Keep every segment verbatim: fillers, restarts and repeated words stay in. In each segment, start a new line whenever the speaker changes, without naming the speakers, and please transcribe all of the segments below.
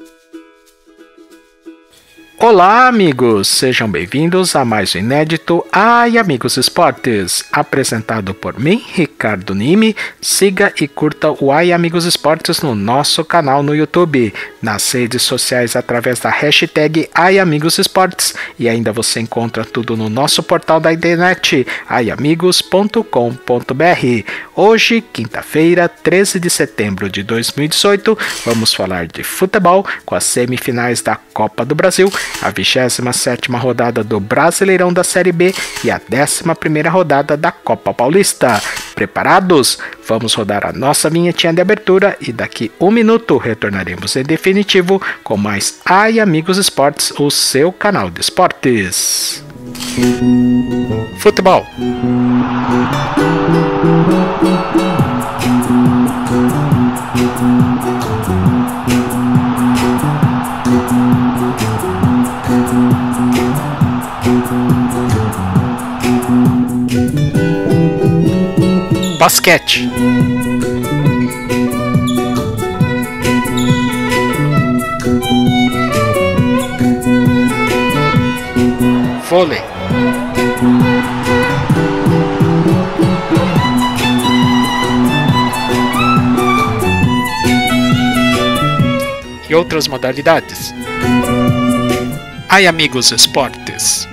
Olá, amigos! Sejam bem-vindos a mais um inédito Ai Amigos Esportes, apresentado por mim, Ricardo Nime. Siga e curta o Ai Amigos Esportes no nosso canal no YouTube, nas redes sociais através da hashtag Ai Amigos Esportes, e ainda você encontra tudo no nosso portal da internet, ai amigos ponto com ponto br. Hoje, quinta-feira, treze de setembro de dois mil e dezoito, vamos falar de futebol com as semifinais da Copa do Brasil, a vigésima sétima rodada do Brasileirão da Série B e a décima primeira rodada da Copa Paulista. Preparados? Vamos rodar a nossa vinhetinha de abertura e daqui um minuto retornaremos em definitivo com mais Ai Amigos Esportes, o seu canal de esportes. Futebol. Basquete. Vôlei. E outras modalidades. Ai Amigos Esportes.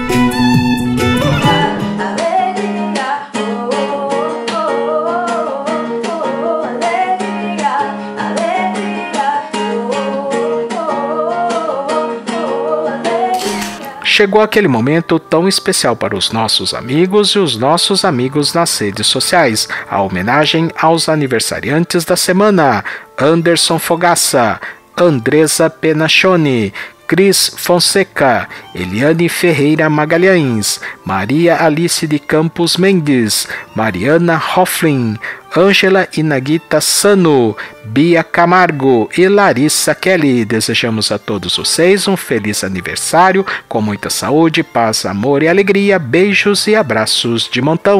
Chegou aquele momento tão especial para os nossos amigos e os nossos amigos nas redes sociais, a homenagem aos aniversariantes da semana: Anderson Fogaça, Andresa Penachoni, Cris Fonseca, Eliane Ferreira Magalhães, Maria Alice de Campos Mendes, Mariana Hofflin, Ângela Inagita Sano, Bia Camargo e Larissa Kelly. Desejamos a todos vocês um feliz aniversário, com muita saúde, paz, amor e alegria. Beijos e abraços de montão.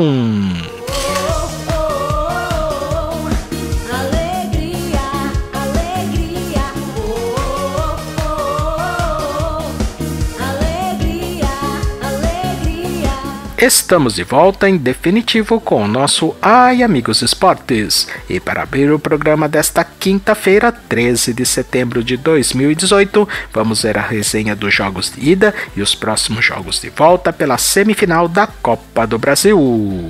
Estamos de volta em definitivo com o nosso Ai Amigos Esportes. E para abrir o programa desta quinta-feira, treze de setembro de dois mil e dezoito, vamos ver a resenha dos jogos de ida e os próximos jogos de volta pela semifinal da Copa do Brasil.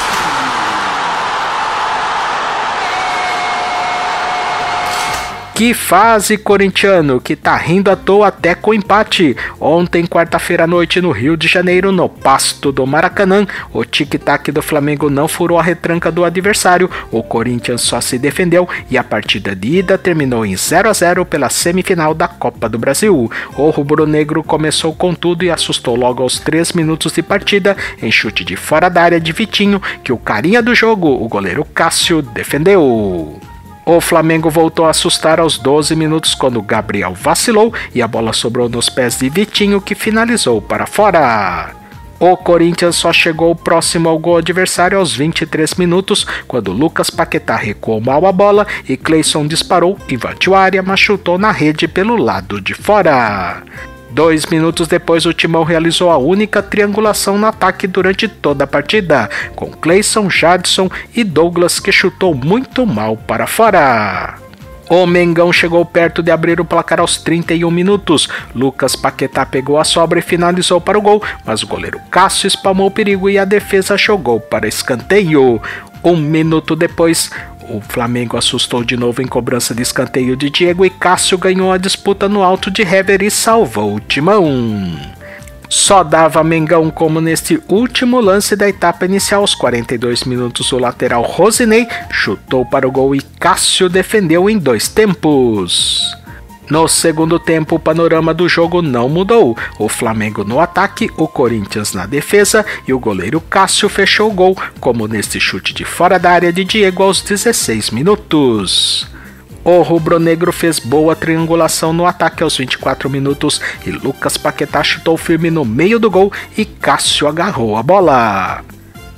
Que fase, corintiano, que tá rindo à toa até com empate. Ontem, quarta-feira à noite, no Rio de Janeiro, no pasto do Maracanã, o tic-tac do Flamengo não furou a retranca do adversário, o Corinthians só se defendeu e a partida de ida terminou em zero a zero pela semifinal da Copa do Brasil. O rubro-negro começou com tudo e assustou logo aos três minutos de partida, em chute de fora da área de Vitinho, que o carinha do jogo, o goleiro Cássio, defendeu. O Flamengo voltou a assustar aos doze minutos quando Gabriel vacilou e a bola sobrou nos pés de Vitinho, que finalizou para fora. O Corinthians só chegou próximo ao gol adversário aos vinte e três minutos, quando Lucas Paquetá recuou mal a bola e Cleison disparou, invadiu a área, mas chutou na rede pelo lado de fora. Dois minutos depois, o Timão realizou a única triangulação no ataque durante toda a partida, com Cleison, Jadson e Douglas, que chutou muito mal para fora. O Mengão chegou perto de abrir o placar aos trinta e um minutos. Lucas Paquetá pegou a sobra e finalizou para o gol, mas o goleiro Cássio espalmou o perigo e a defesa jogou para escanteio. Um minuto depois, o Flamengo assustou de novo em cobrança de escanteio de Diego e Cássio ganhou a disputa no alto de Hever e salvou o Timão. Só dava Mengão como neste último lance da etapa inicial. Aos quarenta e dois minutos, o lateral Rosinei chutou para o gol e Cássio defendeu em dois tempos. No segundo tempo, o panorama do jogo não mudou. O Flamengo no ataque, o Corinthians na defesa e o goleiro Cássio fechou o gol, como neste chute de fora da área de Diego aos dezesseis minutos. O rubro-negro fez boa triangulação no ataque aos vinte e quatro minutos e Lucas Paquetá chutou firme no meio do gol e Cássio agarrou a bola.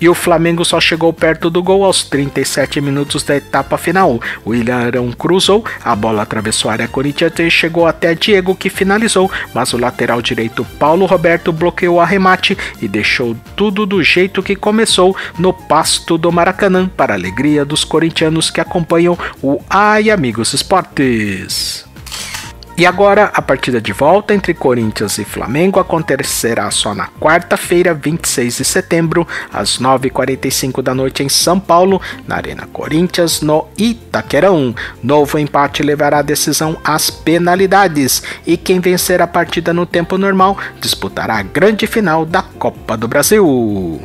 E o Flamengo só chegou perto do gol aos trinta e sete minutos da etapa final. O William Arão cruzou, a bola atravessou a área corintiana e chegou até Diego, que finalizou, mas o lateral direito Paulo Roberto bloqueou o arremate e deixou tudo do jeito que começou no pasto do Maracanã, para a alegria dos corintianos que acompanham o Ai Amigos Esportes. E agora, a partida de volta entre Corinthians e Flamengo acontecerá só na quarta-feira, vinte e seis de setembro, às nove e quarenta e cinco da noite em São Paulo, na Arena Corinthians, no Itaquerão. Novo empate levará a decisão às penalidades, e quem vencer a partida no tempo normal disputará a grande final da Copa do Brasil.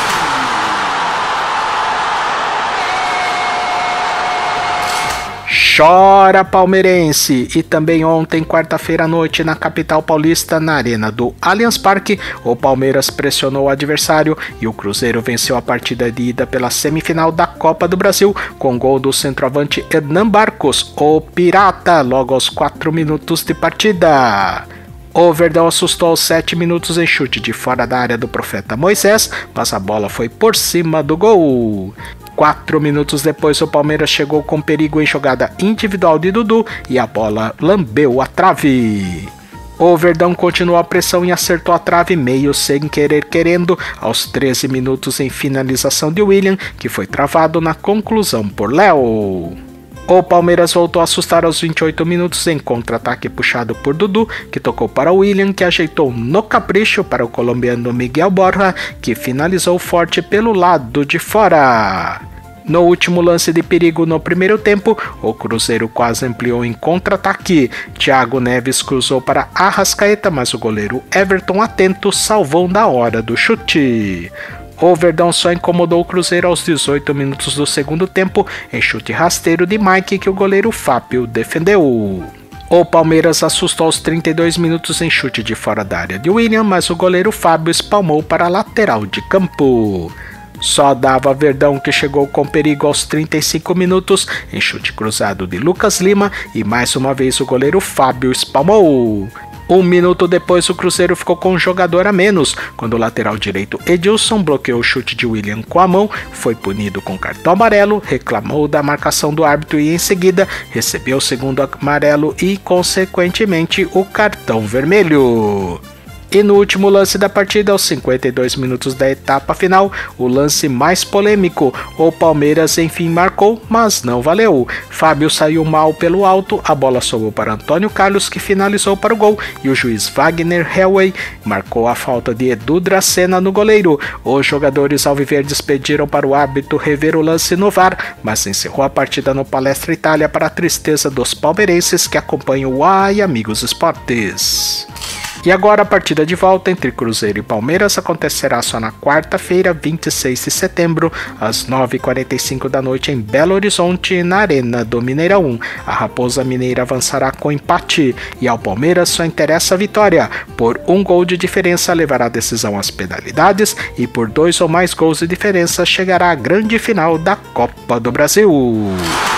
Chora palmeirense! E também ontem, quarta-feira à noite, na capital paulista, na arena do Allianz Parque, o Palmeiras pressionou o adversário e o Cruzeiro venceu a partida de ida pela semifinal da Copa do Brasil, com gol do centroavante Hernan Barcos, o Pirata, logo aos quatro minutos de partida. O Verdão assustou aos sete minutos em chute de fora da área do Profeta Moisés, mas a bola foi por cima do gol. Quatro minutos depois, o Palmeiras chegou com perigo em jogada individual de Dudu e a bola lambeu a trave. O Verdão continuou a pressão e acertou a trave meio sem querer querendo aos treze minutos em finalização de William, que foi travado na conclusão por Léo. O Palmeiras voltou a assustar aos vinte e oito minutos em contra-ataque puxado por Dudu, que tocou para William, que ajeitou no capricho para o colombiano Miguel Borja, que finalizou forte pelo lado de fora. No último lance de perigo no primeiro tempo, o Cruzeiro quase ampliou em contra-ataque. Thiago Neves cruzou para Arrascaeta, mas o goleiro Everton, atento, salvou na hora do chute. O Verdão só incomodou o Cruzeiro aos dezoito minutos do segundo tempo, em chute rasteiro de Mike, que o goleiro Fábio defendeu. O Palmeiras assustou aos trinta e dois minutos em chute de fora da área de William, mas o goleiro Fábio espalmou para a lateral de campo. Só dava Verdão, que chegou com perigo aos trinta e cinco minutos em chute cruzado de Lucas Lima, e mais uma vez o goleiro Fábio espalmou. Um minuto depois, o Cruzeiro ficou com um jogador a menos, quando o lateral direito Edilson bloqueou o chute de William com a mão, foi punido com cartão amarelo, reclamou da marcação do árbitro e em seguida recebeu o segundo amarelo e, consequentemente, o cartão vermelho. E no último lance da partida, aos cinquenta e dois minutos da etapa final, o lance mais polêmico, o Palmeiras enfim marcou, mas não valeu. Fábio saiu mal pelo alto, a bola sobrou para Antônio Carlos, que finalizou para o gol, e o juiz Wagner Hellway marcou a falta de Edu Dracena no goleiro. Os jogadores alviverdes pediram para o árbitro rever o lance no V A R, mas encerrou a partida no Palestra Itália, para a tristeza dos palmeirenses que acompanham o Ai Amigos Esportes. E agora a partida de volta entre Cruzeiro e Palmeiras acontecerá só na quarta-feira, vinte e seis de setembro, às nove e quarenta e cinco da noite em Belo Horizonte, na Arena do Mineirão. A Raposa Mineira avançará com empate e ao Palmeiras só interessa a vitória. Por um gol de diferença levará a decisão às penalidades e por dois ou mais gols de diferença chegará à grande final da Copa do Brasil.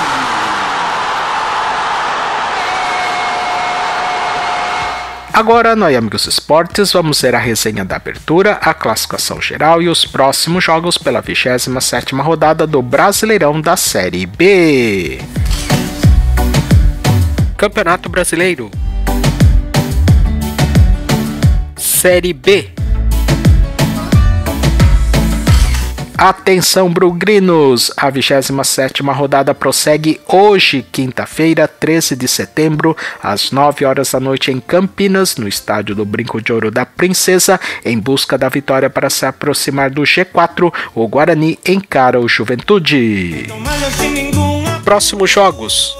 Agora, no Ai Amigos Esportes, vamos ver a resenha da abertura, a classificação geral e os próximos jogos pela vigésima sétima rodada do Brasileirão da Série B. Campeonato Brasileiro. Série B. Atenção, Brugrinos! A vigésima sétima rodada prossegue hoje, quinta-feira, treze de setembro, às nove horas da noite em Campinas, no estádio do Brinco de Ouro da Princesa, em busca da vitória para se aproximar do G quatro. O Guarani encara o Juventude. Próximos jogos.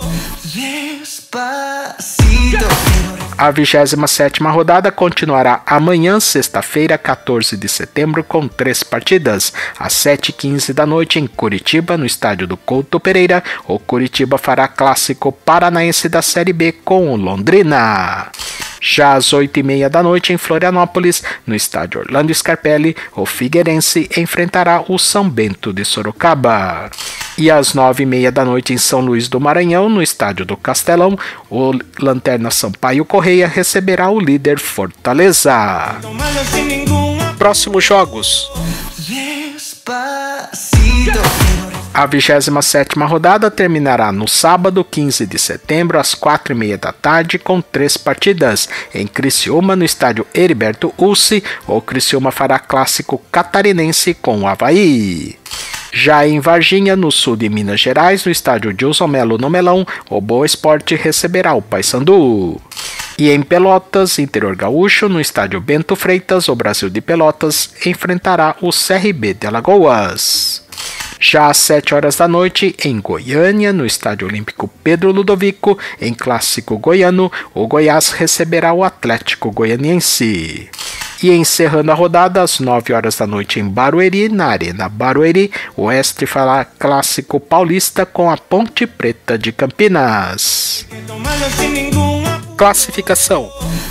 A vigésima sétima rodada continuará amanhã, sexta-feira, quatorze de setembro, com três partidas. Às sete e quinze da noite em Curitiba, no estádio do Couto Pereira, o Curitiba fará clássico paranaense da Série B com o Londrina. Já às oito e meia da noite em Florianópolis, no estádio Orlando Scarpelli, o Figueirense enfrentará o São Bento de Sorocaba. E às nove e meia da noite em São Luís do Maranhão, no estádio do Castelão, o Lanterna Sampaio Correia receberá o líder Fortaleza. Próximos jogos. A vigésima sétima rodada terminará no sábado, quinze de setembro, às quatro e meia da tarde, com três partidas. Em Criciúma, no estádio Heriberto Ulce, o Criciúma fará clássico catarinense com o Avaí. Já em Varginha, no sul de Minas Gerais, no estádio Gilson Melo no Melão, o Boa Esporte receberá o Paysandu. E em Pelotas, interior gaúcho, no estádio Bento Freitas, o Brasil de Pelotas enfrentará o C R B de Alagoas. Já às sete horas da noite, em Goiânia, no Estádio Olímpico Pedro Ludovico, em clássico goiano, o Goiás receberá o Atlético Goianiense. E encerrando a rodada, às nove horas da noite em Barueri, na Arena Barueri, o Oeste fará clássico paulista com a Ponte Preta de Campinas. Classificação.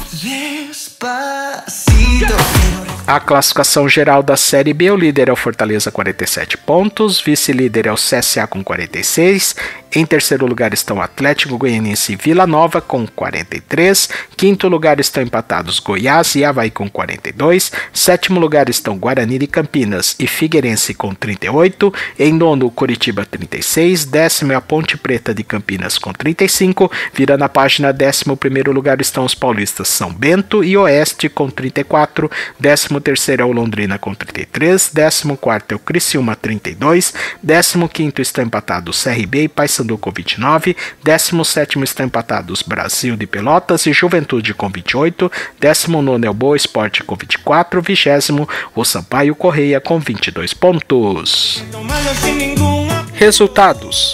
A classificação geral da Série B, o líder é o Fortaleza, quarenta e sete pontos, vice-líder é o C S A com quarenta e seis, em terceiro lugar estão o Atlético Goianiense e Vila Nova com quarenta e três, quinto lugar estão empatados Goiás e Avaí com quarenta e dois, sétimo lugar estão Guarani de Campinas e Figueirense com trinta e oito, em nono Curitiba trinta e seis, décimo é a Ponte Preta de Campinas com trinta e cinco, virando a página, décimo primeiro lugar estão os paulistas São Bento e Oeste com trinta e quatro, décimo terceiro é o Londrina com trinta e três, décimo quarto é o Criciúma trinta e dois, décimo quinto estão empatados C R B e Paysandu com vinte e nove, décimo sétimo estão empatados Brasil de Pelotas e Juventude com vinte e oito, décimo nono é o Boa Esporte com vinte e quatro, vigésimo o Sampaio Correia com vinte e dois pontos. Resultados.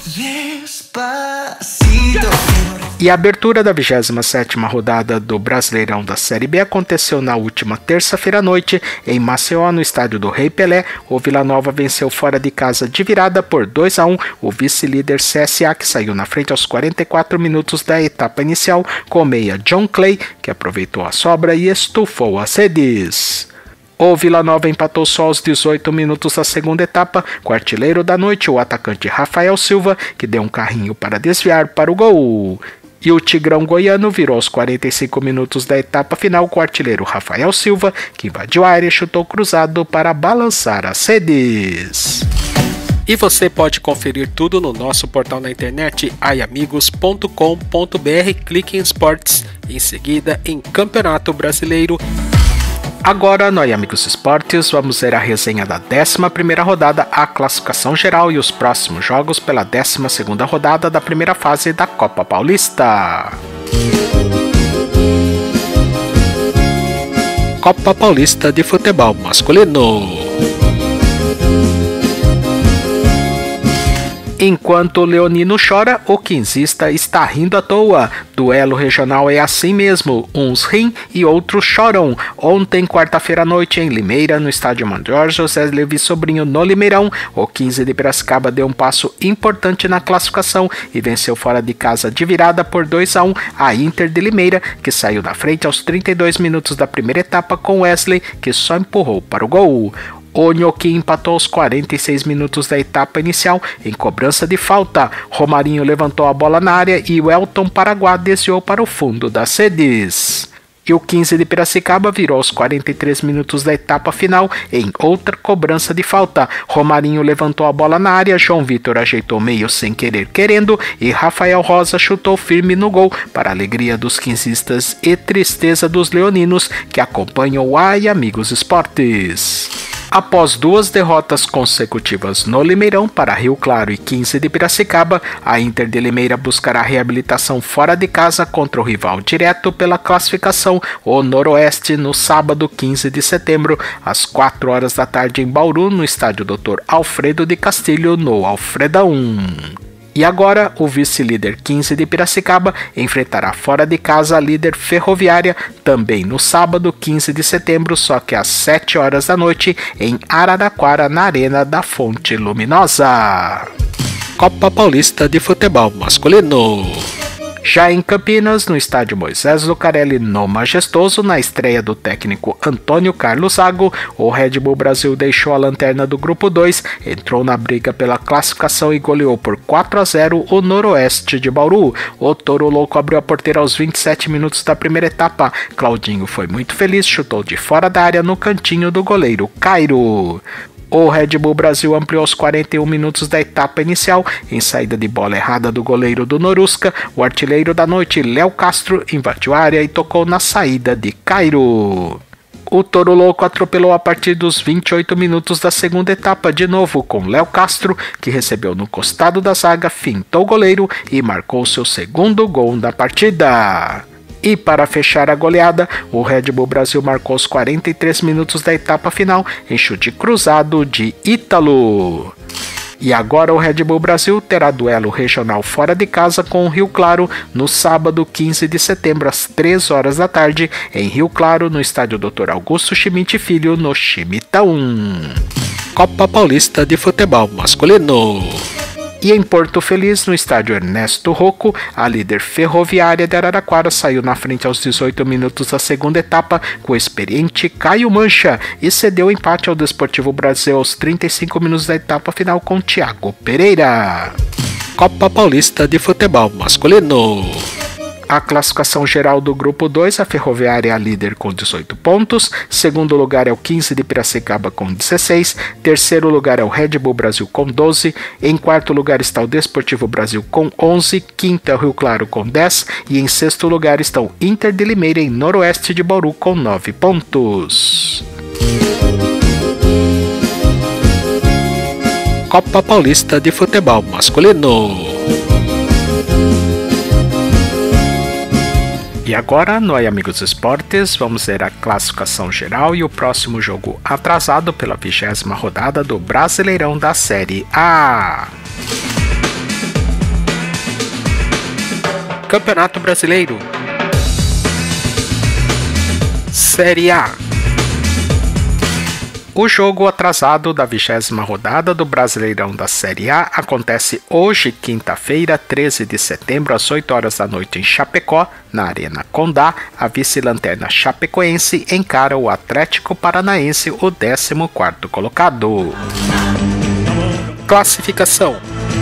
E a abertura da vigésima sétima rodada do Brasileirão da Série B aconteceu na última terça-feira à noite em Maceió, no estádio do Rei Pelé. O Vila Nova venceu fora de casa de virada por dois a um o vice-líder C S A, que saiu na frente aos quarenta e quatro minutos da etapa inicial com o meia John Clay, que aproveitou a sobra e estufou as redes. O Vila Nova empatou só aos dezoito minutos da segunda etapa, com o artilheiro da noite, o atacante Rafael Silva, que deu um carrinho para desviar para o gol. E o Tigrão Goiano virou aos quarenta e cinco minutos da etapa final com o artilheiro Rafael Silva, que invadiu a área e chutou cruzado para balançar as redes. E você pode conferir tudo no nosso portal na internet ai amigos ponto com ponto br, clique em esportes, em seguida em Campeonato Brasileiro. Agora, no Ai Amigos Esportes, vamos ver a resenha da décima primeira rodada, a classificação geral e os próximos jogos pela décima segunda rodada da primeira fase da Copa Paulista. Copa Paulista de Futebol Masculino. Enquanto o leonino chora, o quinzista está rindo à toa. Duelo regional é assim mesmo, uns riem e outros choram. Ontem, quarta-feira à noite, em Limeira, no estádio Major José Levi Sobrinho, no Limeirão, o quinze de Piracicaba deu um passo importante na classificação e venceu fora de casa de virada por dois a um a Inter de Limeira, que saiu na frente aos trinta e dois minutos da primeira etapa com Wesley, que só empurrou para o gol. O Nhoquim empatou aos quarenta e seis minutos da etapa inicial em cobrança de falta. Romarinho levantou a bola na área e o Elton Paraguá desviou para o fundo das redes. E o quinze de Piracicaba virou aos quarenta e três minutos da etapa final em outra cobrança de falta. Romarinho levantou a bola na área, João Vitor ajeitou meio sem querer querendo e Rafael Rosa chutou firme no gol, para a alegria dos quinzistas e tristeza dos leoninos que acompanham o Ai Amigos Esportes. Após duas derrotas consecutivas no Limeirão para Rio Claro e quinze de Piracicaba, a Inter de Limeira buscará reabilitação fora de casa contra o rival direto pela classificação, o Noroeste, no sábado quinze de setembro, às quatro horas da tarde em Bauru, no estádio doutor Alfredo de Castilho, no Alfredão. E agora, o vice-líder quinze de Piracicaba enfrentará fora de casa a líder Ferroviária, também no sábado quinze de setembro, só que às sete horas da noite, em Araraquara, na Arena da Fonte Luminosa. Copa Paulista de Futebol Masculino. Já em Campinas, no estádio Moisés Lucarelli, no Majestoso, na estreia do técnico Antônio Carlos Zago, o Red Bull Brasil deixou a lanterna do grupo dois, entrou na briga pela classificação e goleou por quatro a zero o Noroeste de Bauru. O Toro Louco abriu a porteira aos vinte e sete minutos da primeira etapa. Claudinho foi muito feliz, chutou de fora da área no cantinho do goleiro Cairo. O Red Bull Brasil ampliou os quarenta e um minutos da etapa inicial em saída de bola errada do goleiro do Norusca. O artilheiro da noite, Léo Castro, invadiu a área e tocou na saída de Cairo. O Toro Louco atropelou a partir dos vinte e oito minutos da segunda etapa, de novo com Léo Castro, que recebeu no costado da zaga, fintou o goleiro e marcou seu segundo gol da partida. E para fechar a goleada, o Red Bull Brasil marcou os quarenta e três minutos da etapa final em chute cruzado de Ítalo. E agora o Red Bull Brasil terá duelo regional fora de casa com o Rio Claro no sábado quinze de setembro às três horas da tarde em Rio Claro, no estádio doutor Augusto Schmidt Filho, no Chimitaú. Copa Paulista de Futebol Masculino. E em Porto Feliz, no estádio Ernesto Rocco, a líder Ferroviária de Araraquara saiu na frente aos dezoito minutos da segunda etapa com o experiente Caio Mancha e cedeu o empate ao Desportivo Brasil aos trinta e cinco minutos da etapa final com Thiago Pereira. Copa Paulista de Futebol Masculino. A classificação geral do grupo dois, a Ferroviária é a líder com dezoito pontos, segundo lugar é o quinze de Piracicaba com dezesseis, terceiro lugar é o Red Bull Brasil com doze, em quarto lugar está o Desportivo Brasil com onze, quinto é o Rio Claro com dez e em sexto lugar estão Inter de Limeira e Noroeste de Bauru com nove pontos. Copa Paulista de Futebol Masculino. E agora, no Ai Amigos Esportes, vamos ver a classificação geral e o próximo jogo atrasado pela vigésima rodada do Brasileirão da Série A. Campeonato Brasileiro. Série A. O jogo atrasado da vigésima rodada do Brasileirão da Série A acontece hoje, quinta-feira, treze de setembro, às oito horas da noite em Chapecó, na Arena Condá. A vice-lanterna chapecoense encara o Atlético Paranaense, o décimo quarto colocado. Classificação.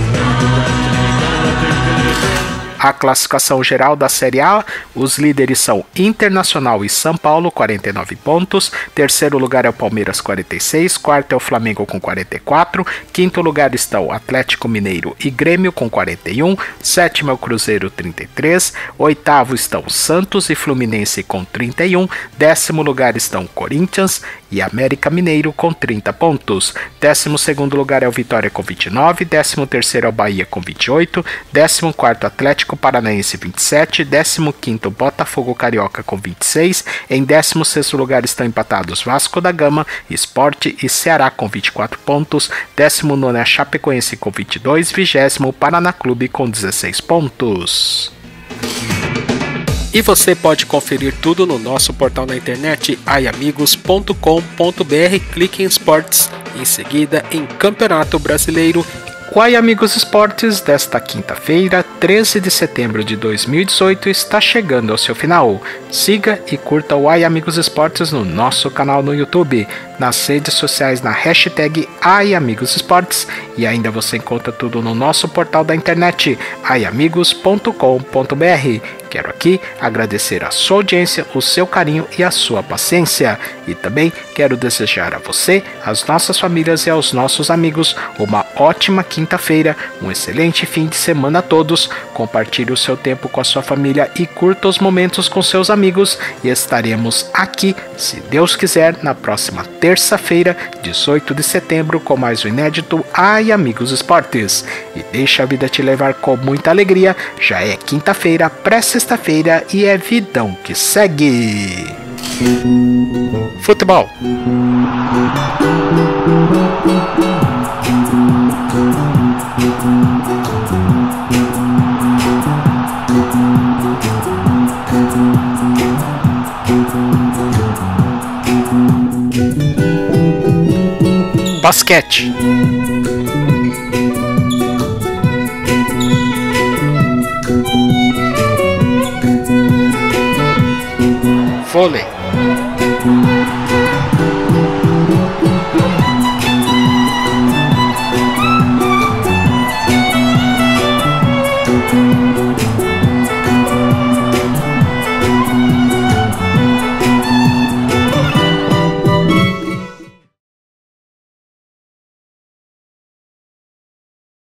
A classificação geral da Série A, os líderes são Internacional e São Paulo, quarenta e nove pontos, terceiro lugar é o Palmeiras, quarenta e seis, quarto é o Flamengo com quarenta e quatro, quinto lugar está o Atlético Mineiro e Grêmio com quarenta e um, sétimo é o Cruzeiro, trinta e três, oitavo estão Santos e Fluminense com trinta e um, décimo lugar estão Corinthians e América Mineiro com trinta pontos, décimo segundo lugar é o Vitória com vinte e nove, décimo terceiro é o Bahia com vinte e oito, décimo quarto Atlético Paranaense vinte e sete, décimo quinto Botafogo Carioca com vinte e seis, em décimo sexto lugar estão empatados Vasco da Gama, Sport e Ceará com vinte e quatro pontos, décimo nono é a Chapecoense com vinte e dois, vigésimo Paraná Clube com dezesseis pontos. E você pode conferir tudo no nosso portal na internet ai amigos ponto com ponto br, clique em esportes, em seguida em Campeonato Brasileiro. O Ai Amigos Esportes desta quinta-feira, treze de setembro de dois mil e dezoito, está chegando ao seu final. Siga e curta o Ai Amigos Esportes no nosso canal no YouTube, nas redes sociais na hashtag Ai Amigos Esportes, e ainda você encontra tudo no nosso portal da internet ai amigos ponto com ponto br. Quero aqui agradecer a sua audiência, o seu carinho e a sua paciência. E também quero desejar a você, às nossas famílias e aos nossos amigos uma ótima quinta-feira, um excelente fim de semana a todos. Compartilhe o seu tempo com a sua família e curta os momentos com seus amigos. E estaremos aqui, se Deus quiser, na próxima terça-feira, dezoito de setembro, com mais um inédito Ai Amigos Esportes. E deixa a vida te levar com muita alegria. Já é quinta-feira, pré-sexta-feira e é vidão que segue. Futebol. Basquete. Vôlei.